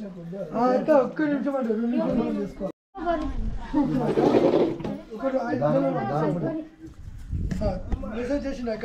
ఒక్క నిమిషం అంటే 2 నిమిషాలు చేసుకోవాలి. మెసేజ్ చేసినాక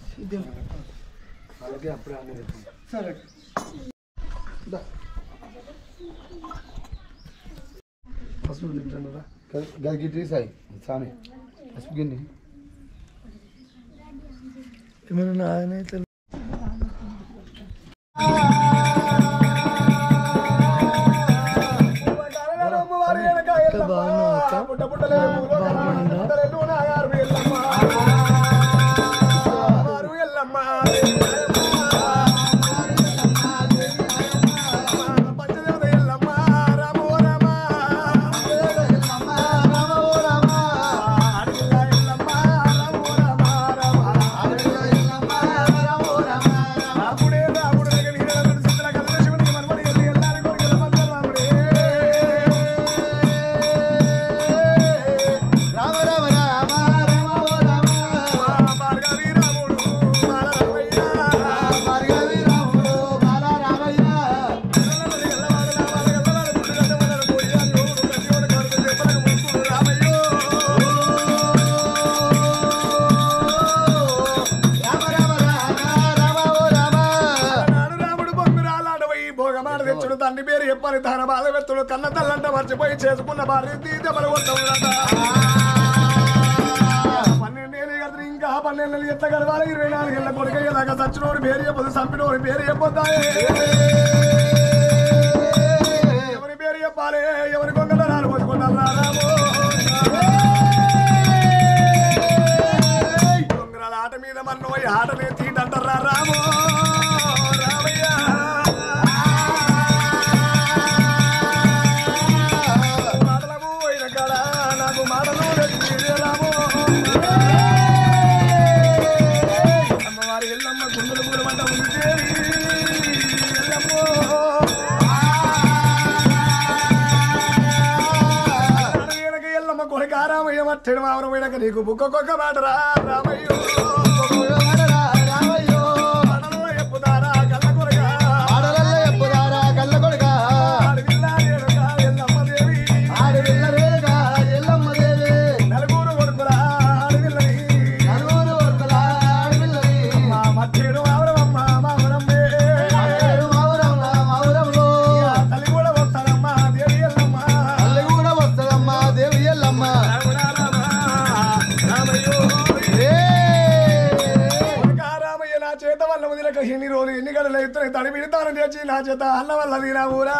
అలాగే అప్పుడే అన్నీ సరే పసుపు తింటారా గదికి సాయి సామి పసుపు గిన్నె ఏమైనా ఆయన తండ్రి పేరు చెప్పని తన బాధ వ్యక్తులు కన్న తల్లంట మర్చిపోయి చేసుకున్న భార్య తీతమలు కొట్టవులట 12 ఏళ్ళు కదా ఇంకా 12 నెలలు ఎట్లా గడవాలి 24 ఏళ్ళ కొడుకయ్యేదాకా చచ్చినోడు పేరు చెప్పదు చంపినోడు పేరు చెప్పొద్దాయే ఎవరి పేరు చెప్పాలి ఎవరి కొంగల రాలు పోసుకుంటారు కొంగరాల ఆట మీద మన్నో ఆటనే తీటంటారా రామో రామయ్య మట్టెడు మామరమైనాక నీకు బుక్కొక్క మాటరా రామయ్యో ఎప్పుదారా కళ్ళ కొరగా కళ్ళ కొరగా ఎల్లమ్మ దేవి ఎల్లమ్మ దేవి నలుగురు కొడుకులా మట్టెడు మామరమ్మ మామరమ్మే తల్లి కూడా వస్తారమ్మా దేవి ఎల్లమ్మ తల్లి కూడా వస్తారమ్మా దేవి ఎల్లమ్మ చేత వల్ల వదిలేక ఎన్ని రోజులు ఎన్ని గడలు ఎత్తున తడి పిడతానని తెచ్చి నా చేత అన్న వల్ల తీరా ఊరా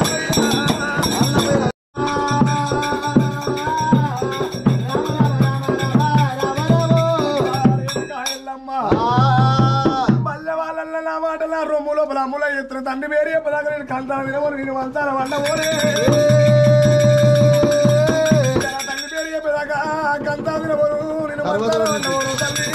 పల్లె వాళ్ళ నా మాటల రొమ్ము లోపల అమ్ముల ఎత్తున తండ్రి పేరు చెప్పదాకా నేను కంతాను తినవరు నేను వంతాన వల్ల ఊరే తండ్రి పేరు చెప్పదాకా కంతాను తినవరు నేను వంతాన వల్ల ఊరు తల్లి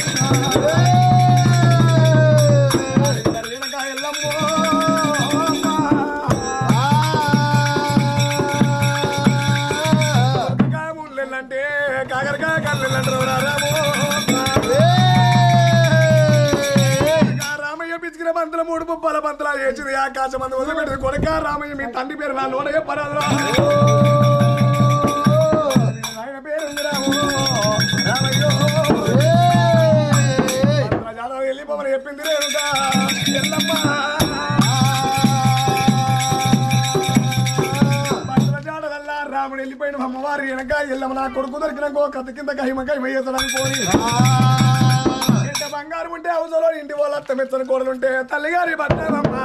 కాకరకాయ కళ్ళు రామయ్య పిచ్చికిన పంతుల 3 పుప్పాల పంతులా చేసింది ఆకాశం మంది వదిలిపెట్టింది కొడుక రామయ్య మీ తండ్రి పేరు నా లోడ చెప్పరాదు ఆయన పేరు రామయ్యో వెళ్ళిపోమని చెప్పింది లేదుగా ఎల్లమ్మ రాముడు వెళ్ళిపోయిన అమ్మవారి వెనక ఎల్లమ్మ నా కొడుకు దొరికినాకో కథ కింద కహిమకాయ వేయతాడని కోరి ఇంత బంగారం ఉంటే అవసరం ఇంటి వాళ్ళ అత్తమెత్తని కోడలుంటే తల్లిగారి బట్టలమ్మ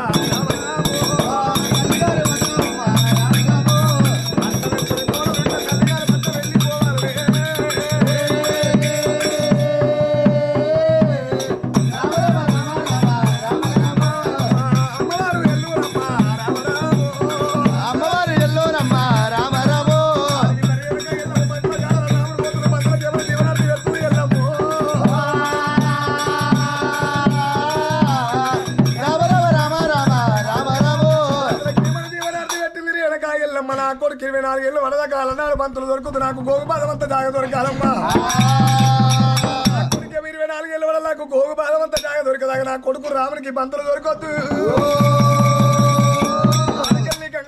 కొడుకు 24 ఏళ్ళు వడదకాల నాడు పంతులు దొరుకుతుంది నాకు గోగుపాదం అంతా జాగ దొరకాలమ్మా కొడుకు 24 ఏళ్ళు వడ నాకు గోగుపాదం అంతా జాగ దొరకదాక నా కొడుకు రామునికి పంతులు దొరకొద్దు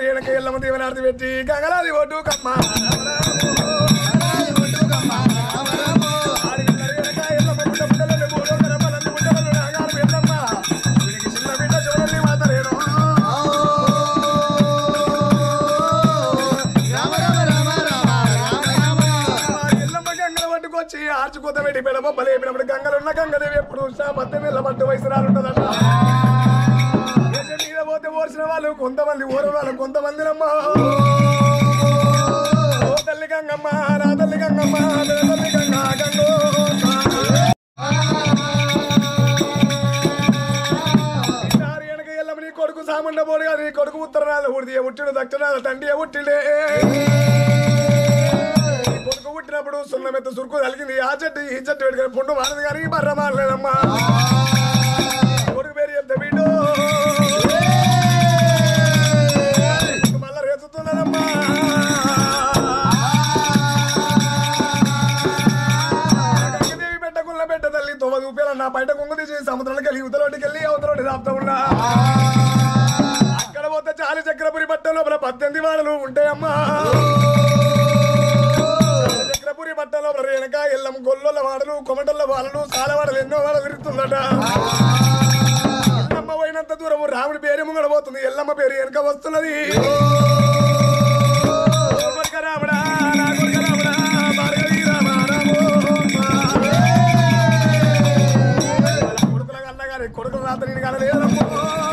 రేణక ఎల్లమ్మ దీవెనార్తి పెట్టి గంగలాది ఒడ్డు కమ్మ ఆర్చుకోత పెట్టి పెడబొబ్బలు వేపినప్పుడు గంగలున్న గంగదేవి ఎప్పుడు పద్దెనిమిది ఏళ్ళ పట్టు వయసు రాలుంటదట మీద పోతే ఓర్చిన వాళ్ళు కొంతమంది ఊర వాళ్ళు కొంతమంది అమ్మా ఓ తల్లి గంగమ్మ నా తల్లి గంగమ్మ తల్లి గంగా గంగో వెనక ఎల్లమ్మ నీ కొడుకు సామండ పోడు కాదు నీ కొడుకు ఉత్తరాలు ఉడిది ఉట్టిడు దక్షిణాలు తండ్రి ఉట్టిడే పుట్టినప్పుడు సున్నమెత్త సురుకు కలిగింది ఆ చెట్టు ఈ చెట్టు పెట్టుకుని పుండు మారదు కానీ బర్ర మారలేదమ్మా కొడుకు పేరు చెప్తే వీడు మళ్ళా రేచుతున్నాడమ్మా గంగదేవి పెట్టకున్న పెట్ట తల్లి తొమ్మ చూపేలా నా బయట కొంగు తీసి సముద్రానికి వెళ్ళి యువతలోటికి వెళ్ళి అవతలోటి రాపుతా ఉన్నా అక్కడ పోతే చాలి చక్రపురి బట్ట లోపల 18 వాడలు ఉంటాయమ్మా చక్రపురి బట్టలో రేణక ఎల్లం గొల్లల వాడలు కొమటల్ల వాడలు సాలవాడలు ఎన్నో వాడలు విరుగుతుందట ఎల్లమ్మ పోయినంత దూరం రాముడి పేరు ముంగడ పోతుంది ఎల్లమ్మ పేరు వెనక వస్తున్నది రాముడా రాముడా భార్గవి రామ కొడుకుల కన్నా కానీ కొడుకుల రాత్రి నేను కనలేదమ్మో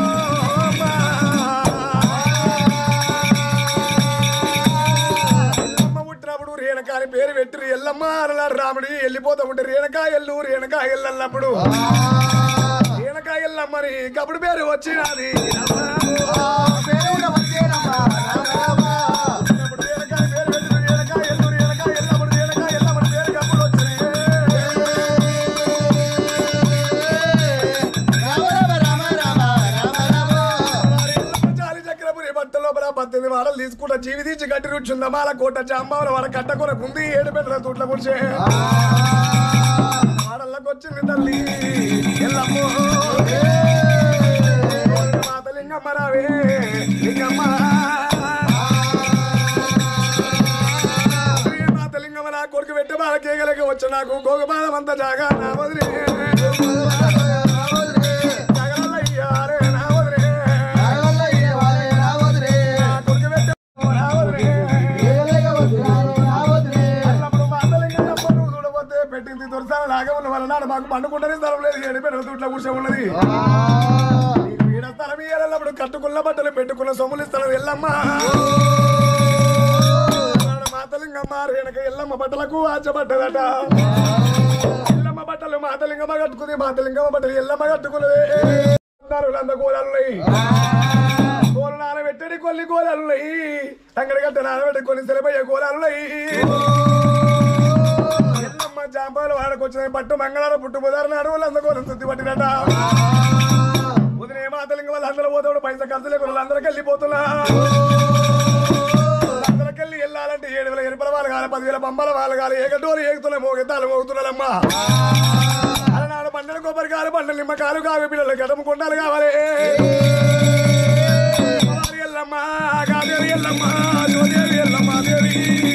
రేణకాని పేరు పెట్టి ఎల్లమ్మ అన్నాడు రాముడి వెళ్ళిపోతా ఉంటే రేణకా ఎల్లు రేణకా ఎల్లన్నప్పుడు రేణకా ఎల్లమ్మని కప్పుడు పేరు వచ్చినది వాడలు తీసుకుంటా జీవి తీసి గట్టి రుచుందా మాల కోట చాంబాల వాడ కట్టకొర గుంది 7 పెట్టల తూట్ల కూర్చే వాడల్లోకి వచ్చింది తల్లి ఎల్లమ్మో మాత లింగమ్మ రావే లింగమ్మ మాత లింగమ్మ నా కొడుకు పెట్టే బాల కేగలకి వచ్చి నాకు గోగబాలం అంతా జాగా నా వదిలే పెట్టింది దొరసాల లాగా ఉన్న వాళ్ళ నాడు మాకు పండుకుంటేనే స్థలం లేదు 7 పెట్టల తూట్ల కూర్చో ఉన్నది వీడ స్థలం ఇయ్యాలన్నప్పుడు కట్టుకున్న బట్టలు పెట్టుకున్న సొమ్ములు ఇస్తాను ఎల్లమ్మ మాతలింగమ్మ రేణక ఎల్లమ్మ బట్టలకు ఆచబడ్డదట ఎల్లమ్మ బట్టలు మాతలింగమ్మ కట్టుకుంది మాతలింగమ్మ బట్టలు ఎల్లమ్మ కట్టుకున్నది అంత కూరలున్నాయి కూర నానబెట్టడి కొన్ని కూరలున్నాయి తంగడి గట్ట నానబెట్టి కొన్ని సెలబయ్యే కూరలున్నాయి ఎల్లమ్మ జాంపాలు వాడకొచ్చిన పట్టు మంగళార పుట్టు బుధారు నాడు వాళ్ళు అందకోసం శుద్ధి పట్టినట ఉదయం మాతలింగ వాళ్ళు అందరూ పోతాడు పైసా ఖర్చు లేకుండా వాళ్ళందరికి వెళ్ళిపోతున్నా అందరికి వెళ్ళి వెళ్ళాలంటే 7,000 ఎరుపల వాళ్ళు కాదు 10,000 పంపల వాళ్ళు కాదు ఏగటోలు ఏగుతున్నాయి మోగెత్తాలు మోగుతున్నారమ్మా అలనాడు పంటలు కొబ్బరికాయలు పంటలు నిమ్మకాయలు కావి పిల్లలు గడము కొండాలు కావాలి ఎల్లమ్మ కాదేవి ఎల్లమ్మ జోదేవి ఎల్లమ్మ దేవి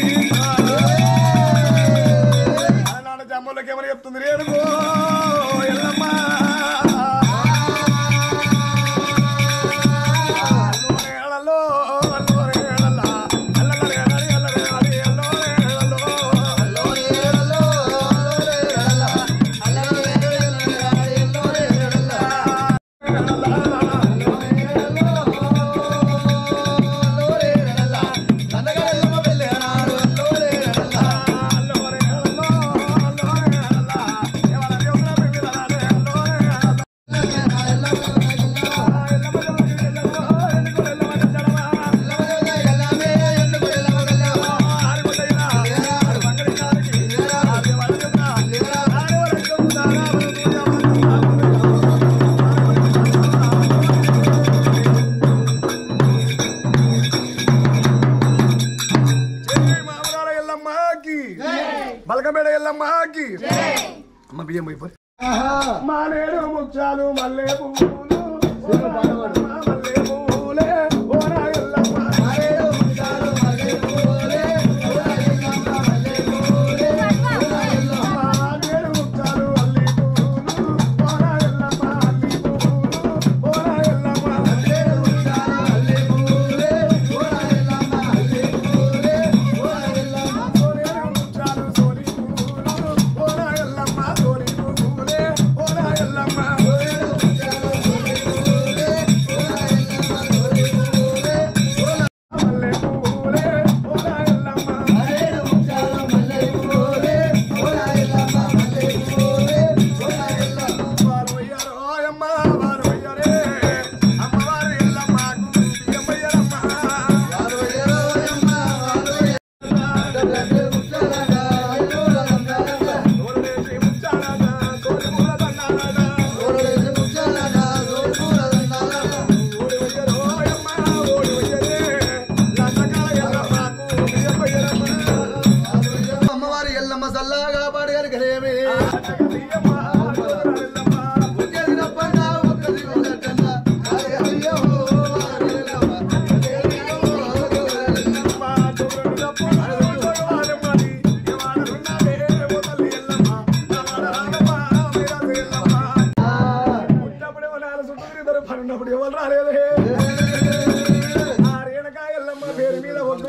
జమ్మలకి ఏమని చెప్తుంది రేణుకో ఎల్లమ్మ బలకమేడ ఎల్లమ్మకి అమ్మ బియ్యం అయిపోయి మానేడు ముచ్చాలు మల్లె పువ్వులు మల్లె పువ్వులే ఓరా ఎల్లమ్మ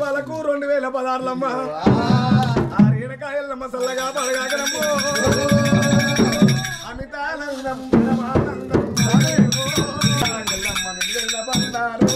వాళ్ళకు 2016 ఆ రేణకాయలమ్మ సల్లగా పడగాకనమ్మో అమితానందం పరమానందం బందారు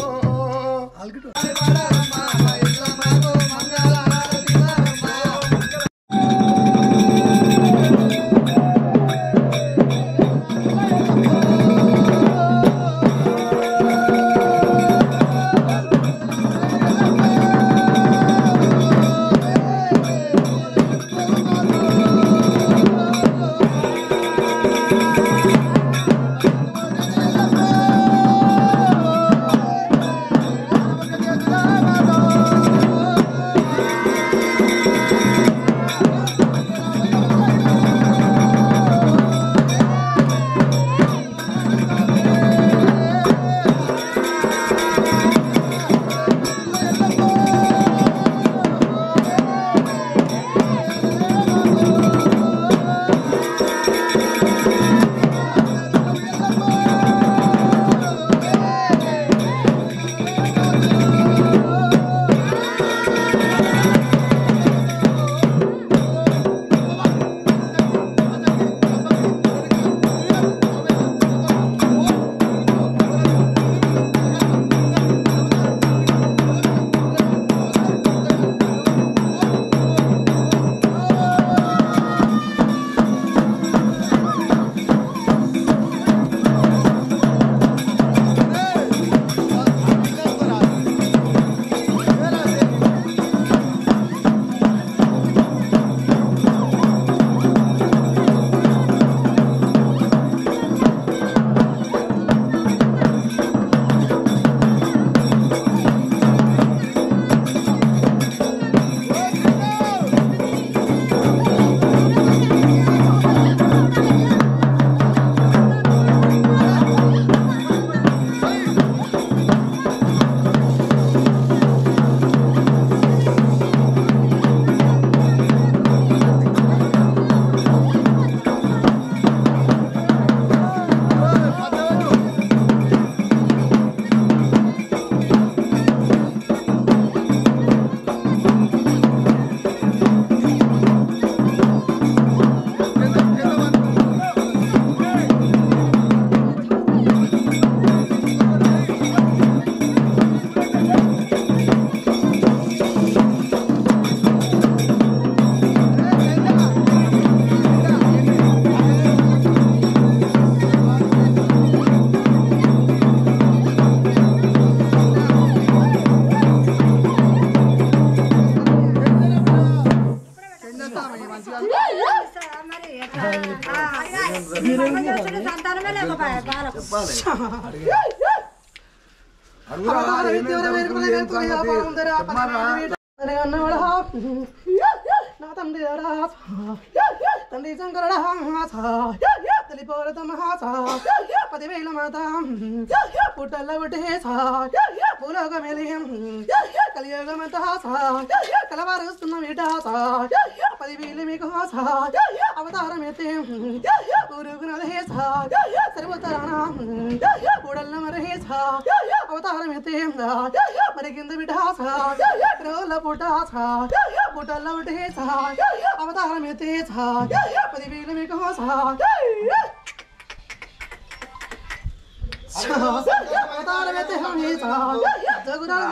నా తండ్రి తండ్రి శంకరుడ తల్లిపోరత మహాస 10,000 మాత పుట్టల్ల పుట్టేసా భూలోక మెలియం కలియోగమంత కలవారుస్తున్న వీటాస 10,000 మీకు అవతారం ఎత్తే ఊరుగునదేసా సర్వతరాణ కూడల్ల మరేసా అవతారం ఎత్తే మరి కింద విటాస రోల పుటాస పుట్టల్ల పుట్టేసా అవతారం ఎత్తేసా 10,000 మీకు అవతారం ఎత్తే హమేసా జగురాల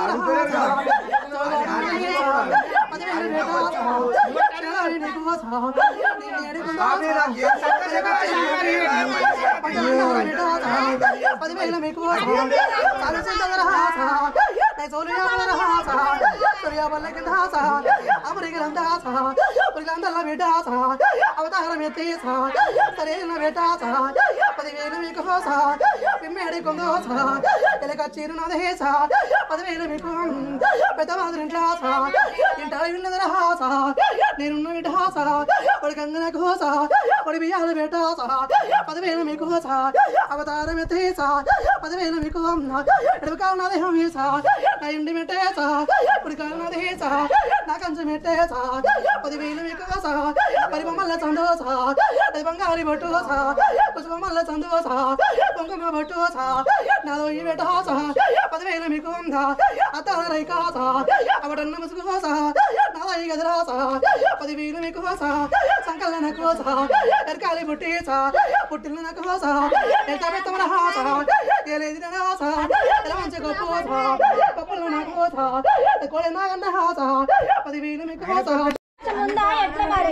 అవతారం ఎత్తేసా సరైన బేటాసా 10,000 మీకు పిమ్మేడి కొంగోసా ఎలక చీరునదేసా 10,000 మీకు పెద్ద మాదిరింటాసా ఇంట విన్నదరహాసా నేనున్న విటాసా పొడి గంగన కోసా పొడి బియ్యాల బేటాసా 10,000 మీకు అవతారం ఎత్తేసా 10,000 మీకు ఎడవకావునదే హమేసా నా ఇండి మెట్టేసా పొడి కావునదేసా నా కంచు మెట్టేసా 10,000 మీకు పరిబొమ్మల చందోసా అది బంగారి బొట్టుసా పుష్పమల్ల చందోసా కుంకుమ బొట్టుసా నాలో ఈ బెటాసా 10,000 మీకు అతారై కాస అవడన్న ముసుగు కోస నాయి గదరాస 10,000 మీకు కోస సంకలన కోస ఎర్కాలి బుట్టేస పుట్టిన కోస ఎంత పెత్తమన హాస ఏలేది నాస ఎలా మంచి గొప్పోస పప్పుల నా కోస కోడే నాగన్న హాస 10,000 మీకు కోస ముందా ఎట్లా మరి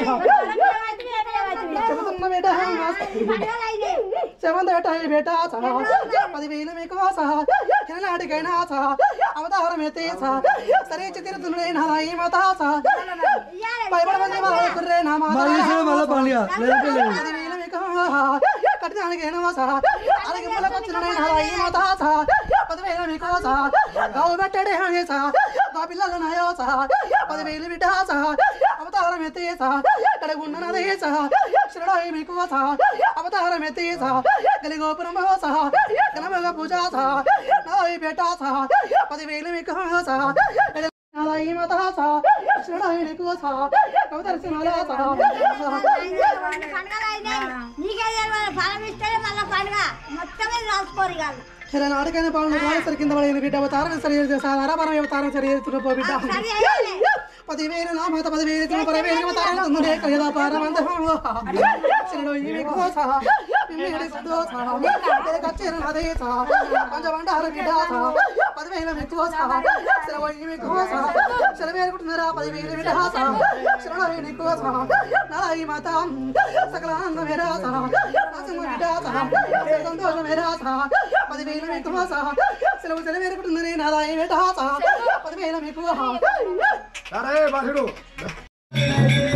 చెబుతున్న బేట చెవంత బేట 10,000 మీకు ఎలాడికైనా అవతారం ఎత్తేస సరే చిత్రుడే నా ఈ మతాస భయపడమంది కుర్రే నా మాత 10,000 మీకు కట్టడానికైనా అలాగే మొలకొచ్చినడే నా ఈ మతాస 10,000 మీకు గావు పెట్టడే హేస గా పిల్లలు నాయోస 10,000 బిడ్డాస అవతారం ఎత్తేస కడగుండనదేస శరణాయి మీకు అవతారం ఎత్తేస గలిగోపురం గణమగ పూజాస నాయి బేటాస 10,000 మీకు నాయి మతాస శరణాయి నీకు అవతరిసినాలాస ఇలా నాటకాన్ని పాలన సరి కింద పడిన బిడ్డ అవతారం సరి సాధారణ అవతారం సరి పో బిడ్డ 10,000 నా మాత 10,000 పరవేలు అవతారం తుందే కయదా పారమంద శరణో ఈ మీకు పిమ్మిడి సంతోష కచ్చేర నదేస పంచబండార బిడ్డ 10,000 మీకు శరణో ఈ మీకు శరణవేరు కుటుందరా 10,000 బిడ్డ శరణో ఈ నీకు నాయి మాత సకలానంద మేరాస నాసంగ బిడ్డ సంతోష మేరాస 10,000 మీకు శరణవేరు కుటుందరే నాయి బిడ్డ 10,000 మీకు అరే బాలుడు